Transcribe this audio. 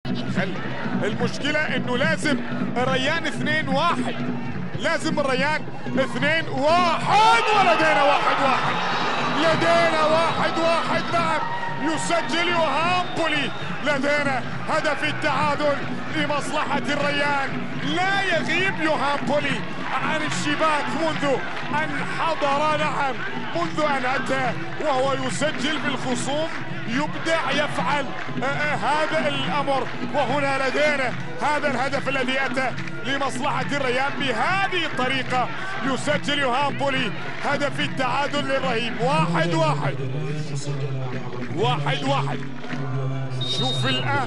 المشكلة انه لازم الريان 2-1، لازم الريان 2-1، ولدينا 1-1، لدينا 1-1. نعم يسجل يوهان بولي، لدينا هدف التعادل لمصلحة الريان. لا يغيب يوهان بولي عن الشباك منذ أن حضر، نعم منذ أن أتى، وهو يسجل بالخصوم، يبدع، يفعل هذا الأمر. وهنا لدينا هذا الهدف الذي أتى لمصلحة الريان بهذه الطريقة، يسجل يوهان بولي هدف التعادل الرهيب. 1-1. شوف الآن